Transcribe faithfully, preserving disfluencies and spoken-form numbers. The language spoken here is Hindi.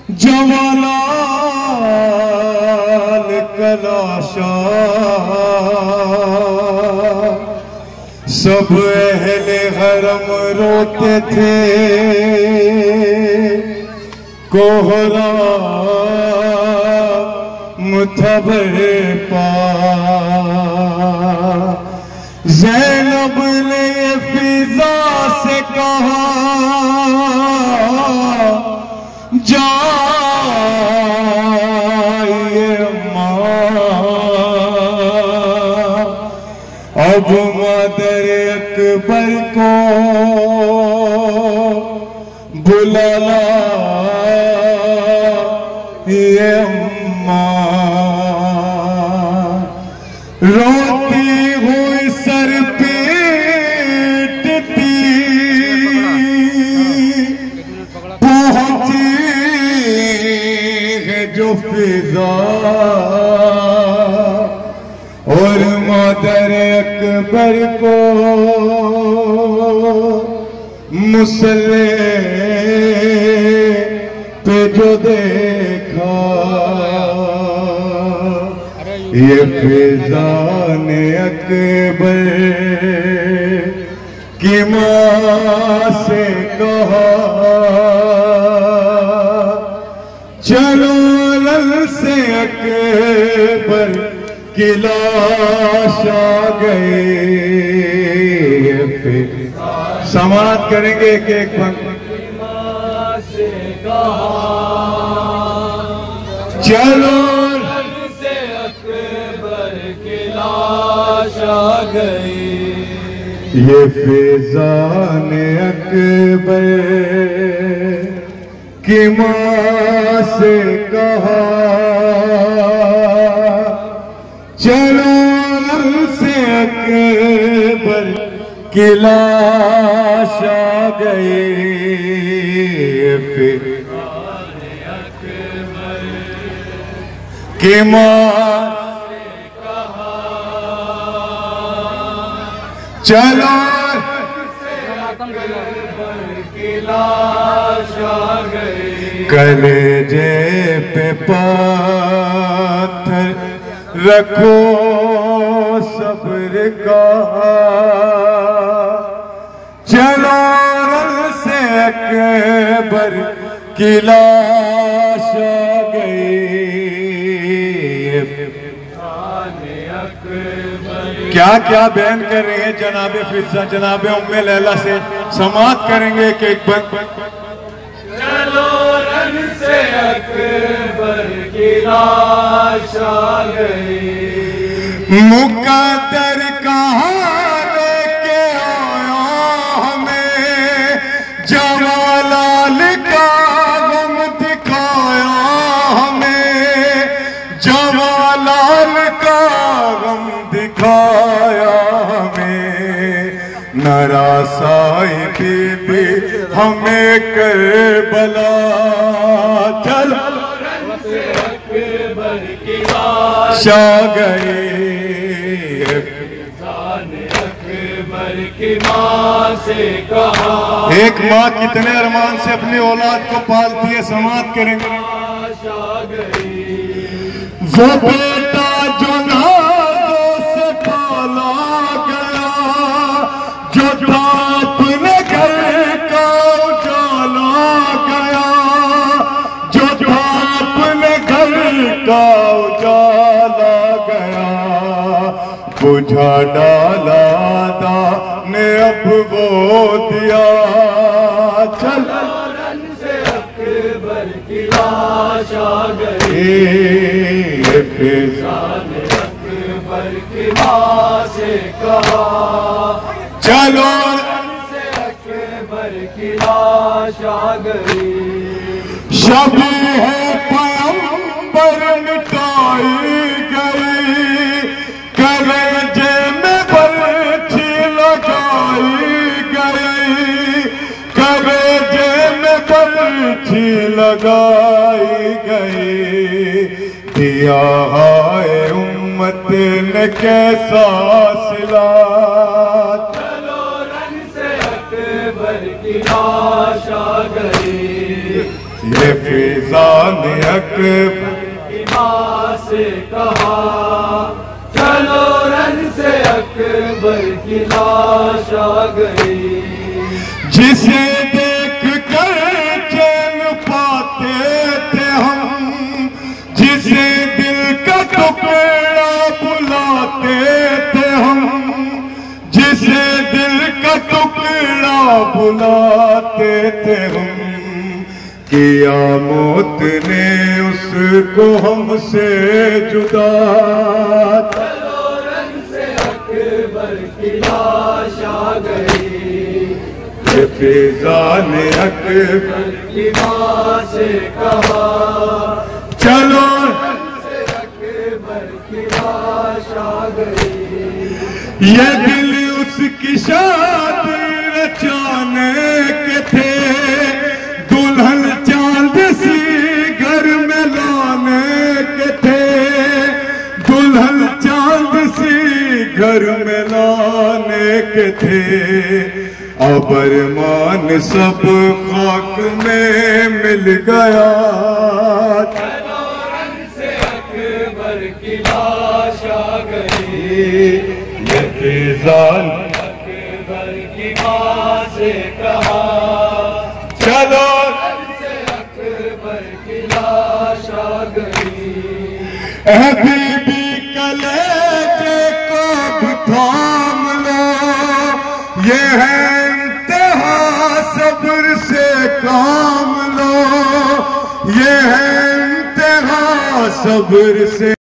जवालाल कलाशा सब अहले हरम रोते थे, कोहरा मुथबर पा। ज़ैनब ने फिजा से कहा जाइए माँ, अब मदर अकबर को बुलाना ये माँ। रोती हुई सर पीटती पहुंची है जो फिजा, और मदर अकबर को मुसल्ले पे जो देखा, ये फिजा ने अकबर की माँ से कहा चलो लल से अकबर की लाश आ गई। फिर समाप्त करेंगे एक एक पंक्ति। से कहा चलो लल से अकबर की लाश आ गई। ये फिजा ने अकबर की माँ से कहा चलो लल से अकबर की लाश आ गई। फिर अकबर की माँ से कहा चलो अकबर की लाश आ गई। कलेजे पे पत्थर रखो सब्र का, चलो रल से अकबर की लाश आ गई। क्या क्या बयान कर रहे हैं जनाबे फिजा जनाबे उम्मे लैला से। समाप्त करेंगे एक एक बंद। चलो रल से अकबर की लाश आ गई। मुकद्दर कहाँ लेके आया हमें, जवालाल का गम दिखाया हमें, जवालाल का गम दिखाया हमें। नरासाई बीबी हमें करबला, चलो से अकबर की लाश आ गई। अकबर की माँ से कहा एक माँ कितने अरमान से अपनी औलाद को पालती है। समाप्त करेंगे। वो बेटा जो नाज़ों से पाला गया, जो था अपने घर का उजाला गया, जो था अपने घर का उजाला गया, बुझा डाला ने अब वो दिया। चलो रन से अकबर की लाश आ गई। फिजा ने अकबर की माँ से कहा चलो रन से अकबर की लाश आ गई। शबी है पैगंबर मिटाई गई, कलेजे में बरछी लगाई गई, कलेजे में बरछी लगाई गई। दिया है उम्मत ने कैसा सिला, चलो रन से अकबर की लाश आ गई। ये फिजा ने अकबर की माँ से कहा, चलो रन से अकबर की लाश आ गई। जिसे देख कर चैन पाते थे हम, जिसे दिल का टुकड़ा बुलाते थे हम, जिसे दिल का टुकड़ा बुलाते थे हम, किया मौत ने उसको हमसे जुदा। चलो रन से अकबर की लाश आ गई। ये फिजा ने अकबर की माँ से कहा, चलो रन से अकबर की लाश आ गई। ये दिल उसकी शादी रचाने के थे, दुल्हन चांद सी घर में लाने के थे, दुल्हन चांद सी घर में लाने के थे। अब अरमान सब खाक में मिल गया। चलो रन से अकबर की लाश आ गई। ये फिजा अकबर की माँ से कहा, चलो रन से अकबर की लाश आ गई। ऐ बीबी कलेजे को भी थाम लो, ये है इंतहा सब्र से काम लो, ये है इंतहा सब्र से।